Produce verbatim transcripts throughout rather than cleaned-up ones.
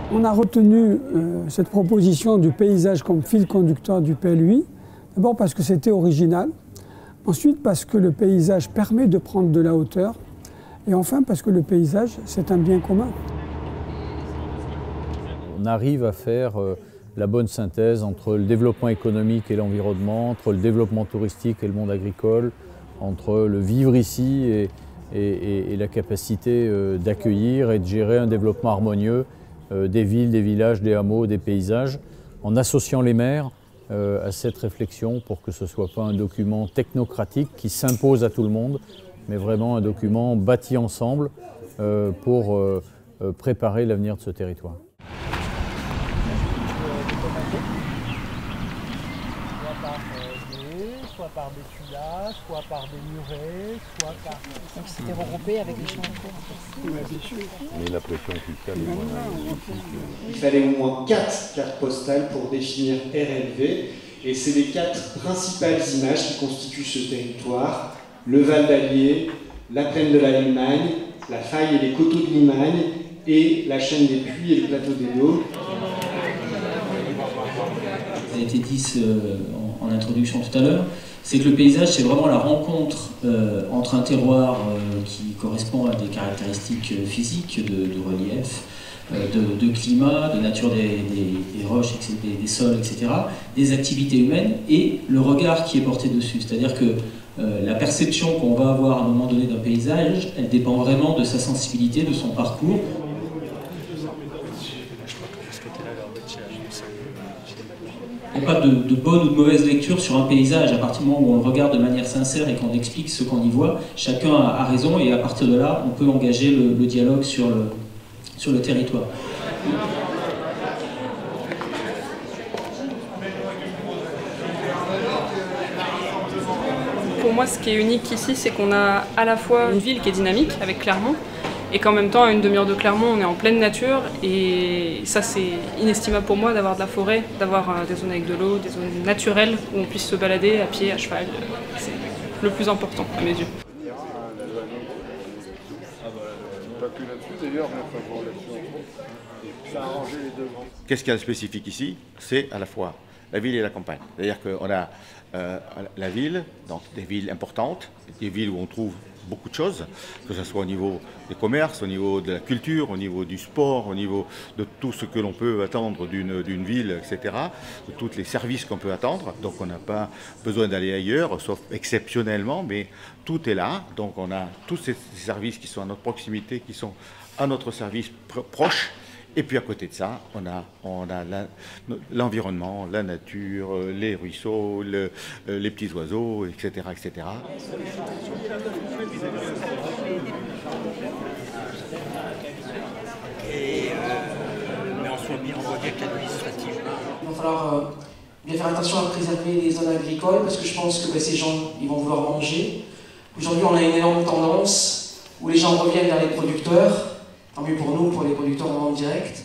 On a retenu euh, cette proposition du paysage comme fil conducteur du P L U I, d'abord parce que c'était original, ensuite parce que le paysage permet de prendre de la hauteur, et enfin parce que le paysage, c'est un bien commun. On arrive à faire euh, la bonne synthèse entre le développement économique et l'environnement, entre le développement touristique et le monde agricole, entre le vivre ici et, et, et, et la capacité euh, d'accueillir et de gérer un développement harmonieux euh, des villes, des villages, des hameaux, des paysages, en associant les maires euh, à cette réflexion pour que ce ne soit pas un document technocratique qui s'impose à tout le monde, mais vraiment un document bâti ensemble euh, pour euh, préparer l'avenir de ce territoire. Soit par des tuiles, soit par des murets, soit par... Donc c'était regroupé avec les champs de cours. Oui, bien sûr. Mais la pression fiscale est moins... Il fallait au moins quatre cartes postales pour définir R L V, et c'est les quatre principales images qui constituent ce territoire: le Val d'Allier, la plaine de la Limagne, la faille et les coteaux de Limagne, et la chaîne des Puits et le plateau des Dômes. Ça a été dit euh, en, en introduction tout à l'heure, c'est que le paysage, c'est vraiment la rencontre euh, entre un terroir euh, qui correspond à des caractéristiques euh, physiques, de, de relief, euh, de, de climat, de nature des, des, des roches, des, des sols, et cetera, des activités humaines et le regard qui est porté dessus. C'est-à-dire que euh, la perception qu'on va avoir à un moment donné d'un paysage, elle dépend vraiment de sa sensibilité, de son parcours. Il n'y a pas de, de bonne ou de mauvaise lecture sur un paysage. À partir du moment où on le regarde de manière sincère et qu'on explique ce qu'on y voit, chacun a, a raison, et à partir de là, on peut engager le, le dialogue sur le, sur le territoire. Pour moi, ce qui est unique ici, c'est qu'on a à la fois une ville qui est dynamique, avec Clermont, et qu'en même temps, à une demi-heure de Clermont, on est en pleine nature, et ça c'est inestimable pour moi d'avoir de la forêt, d'avoir des zones avec de l'eau, des zones naturelles où on puisse se balader à pied, à cheval. C'est le plus important à mes yeux. Qu'est-ce qu'il y a de spécifique ici? C'est à la fois la ville et la campagne. C'est-à-dire qu'on a euh, la ville, donc des villes importantes, des villes où on trouve beaucoup de choses, que ce soit au niveau des commerces, au niveau de la culture, au niveau du sport, au niveau de tout ce que l'on peut attendre d'une d'une ville, et cetera, de tous les services qu'on peut attendre. Donc on n'a pas besoin d'aller ailleurs, sauf exceptionnellement, mais tout est là. Donc on a tous ces services qui sont à notre proximité, qui sont à notre service pr proche. Et puis à côté de ça, on a, on a l'environnement, la, la nature, les ruisseaux, le, les petits oiseaux, et cetera, et cetera. Et euh, mais on soit bien, on voit bien qu'administrativement. Il va falloir euh, bien faire attention à préserver les zones agricoles, parce que je pense que bah, ces gens, ils vont vouloir manger. Aujourd'hui, on a une énorme tendance où les gens reviennent vers les producteurs. Tant mieux pour nous, pour les producteurs en vente directe.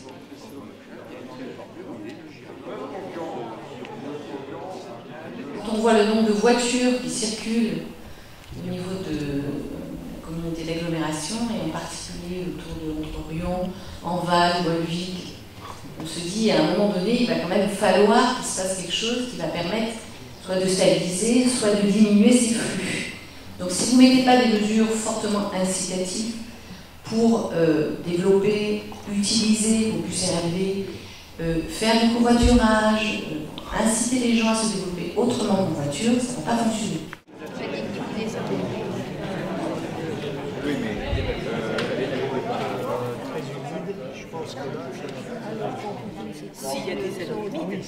Quand on voit le nombre de voitures qui circulent au niveau de la communauté d'agglomération, et en particulier autour de Montreuil, Enval, Volvic, on se dit à un moment donné, il va quand même falloir qu'il se passe quelque chose qui va permettre soit de stabiliser, soit de diminuer ces flux. Donc si vous ne mettez pas des mesures fortement incitatives, pour euh, développer, utiliser vos bus R L V, euh, faire du covoiturage, euh, inciter les gens à se développer autrement qu'en voiture, ça ne va pas fonctionner. Oui, mais très humide, je pense que là, s'il y a des aides humides,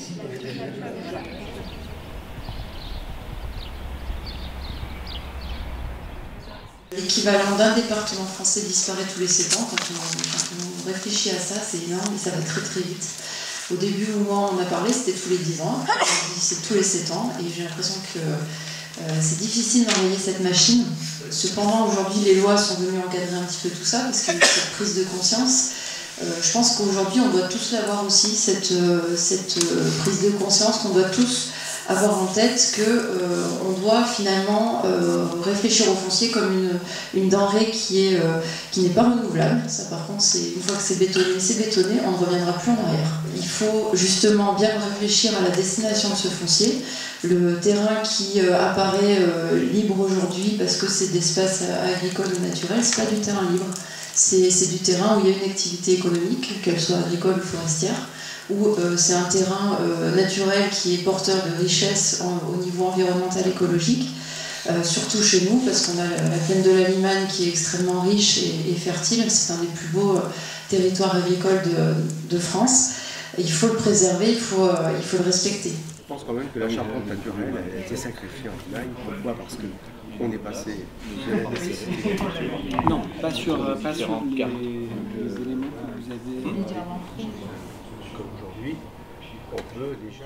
L'équivalent d'un département français disparaît tous les sept ans. Quand on, quand on réfléchit à ça, c'est énorme et ça va très très vite. Au début, au moment où on a parlé, c'était tous les dix ans. C'est tous les sept ans et j'ai l'impression que euh, c'est difficile d'envoyer cette machine. Cependant, aujourd'hui, les lois sont venues encadrer un petit peu tout ça parce qu'il y a eu cette prise de conscience. Euh, je pense qu'aujourd'hui, on doit tous l'avoir aussi, cette, euh, cette euh, prise de conscience qu'on doit tous avoir en tête qu'on euh, doit finalement euh, réfléchir au foncier comme une, une denrée qui est, euh, qui n'est pas renouvelable. Ça par contre, c'est, une fois que c'est bétonné, c'est bétonné, on ne reviendra plus en arrière. Il faut justement bien réfléchir à la destination de ce foncier. Le terrain qui euh, apparaît euh, libre aujourd'hui parce que c'est d'espace agricole ou naturel, c'est pas du terrain libre. C'est, c'est du terrain où il y a une activité économique, qu'elle soit agricole ou forestière, où euh, c'est un terrain euh, naturel qui est porteur de richesses en, au niveau environnemental écologique, euh, surtout chez nous, parce qu'on a la plaine de la Limagne qui est extrêmement riche et, et fertile, c'est un des plus beaux euh, territoires agricoles de, de France. Et il faut le préserver, il faut, euh, il faut le respecter. Je pense quand même que la charpente naturelle a été sacrifiée en vinaille. Pourquoi? Parce que on est passé de la nécessité. Non, pas sur, pas sur les, les éléments que vous avez. Comme aujourd'hui, on peut déjà.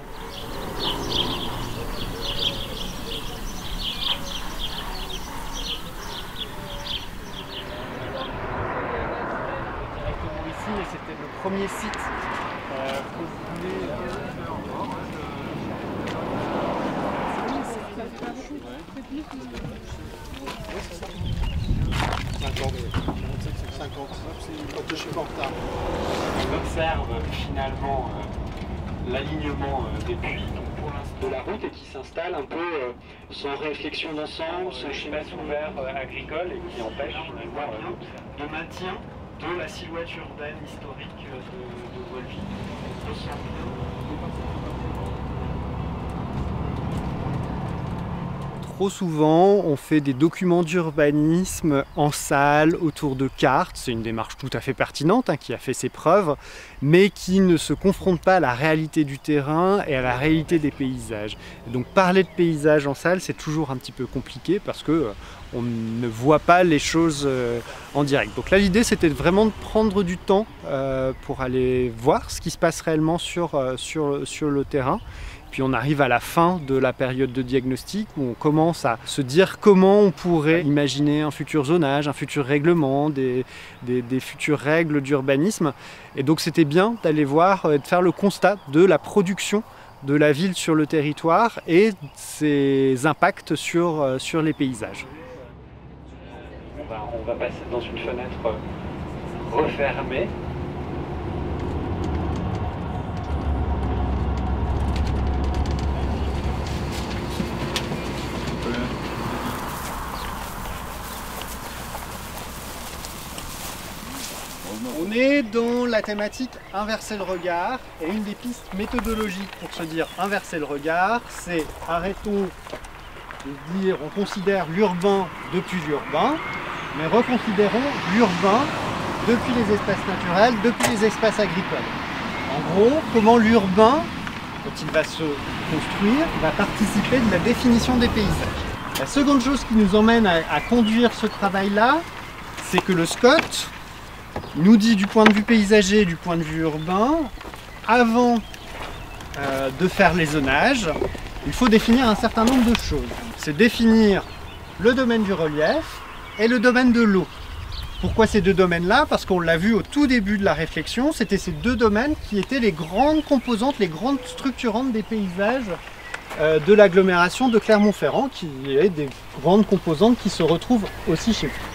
Directement ici, et c'était le premier site euh, que vous voulez. On observe finalement euh, l'alignement euh, des puits de la route et qui s'installe un peu euh, sans réflexion d'ensemble, sans espace ouvert euh, agricole et qui empêche finalement euh, le maintien de la silhouette urbaine historique euh, de, de Volvic. Trop souvent, on fait des documents d'urbanisme en salle, autour de cartes. C'est une démarche tout à fait pertinente, hein, qui a fait ses preuves, mais qui ne se confronte pas à la réalité du terrain et à la réalité des paysages. Et donc parler de paysage en salle, c'est toujours un petit peu compliqué parce que euh, on ne voit pas les choses euh, en direct. Donc là, l'idée, c'était vraiment de prendre du temps euh, pour aller voir ce qui se passe réellement sur, euh, sur, sur le terrain. Puis on arrive à la fin de la période de diagnostic où on commence à se dire comment on pourrait imaginer un futur zonage, un futur règlement, des, des, des futures règles d'urbanisme. Et donc c'était bien d'aller voir et de faire le constat de la production de la ville sur le territoire et ses impacts sur, sur les paysages. On va, on va passer dans une fenêtre refermée. On est dans la thématique inverser le regard et une des pistes méthodologiques pour se dire inverser le regard, c'est arrêtons de dire on considère l'urbain depuis l'urbain, mais reconsidérons l'urbain depuis les espaces naturels, depuis les espaces agricoles. En gros, comment l'urbain, quand il va se construire, va participer de la définition des paysages. La seconde chose qui nous emmène à, à conduire ce travail-là, c'est que le SCOT nous dit du point de vue paysager et du point de vue urbain, avant euh, de faire les zonages, il faut définir un certain nombre de choses. C'est définir le domaine du relief et le domaine de l'eau. Pourquoi ces deux domaines-là? Parce qu'on l'a vu au tout début de la réflexion, c'était ces deux domaines qui étaient les grandes composantes, les grandes structurantes des paysages euh, de l'agglomération de Clermont-Ferrand, qui est des grandes composantes qui se retrouvent aussi chez vous.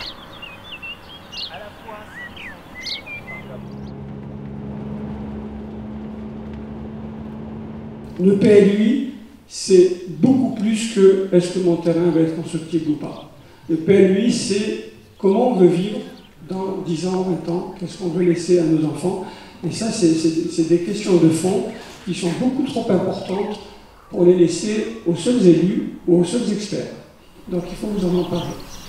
Le P L U I, c'est beaucoup plus que est-ce que mon terrain va être constructible ou pas. Le P L U I, c'est comment on veut vivre dans dix ans, vingt ans, qu'est-ce qu'on veut laisser à nos enfants. Et ça, c'est des questions de fond qui sont beaucoup trop importantes pour les laisser aux seuls élus ou aux seuls experts. Donc il faut vous en emparer.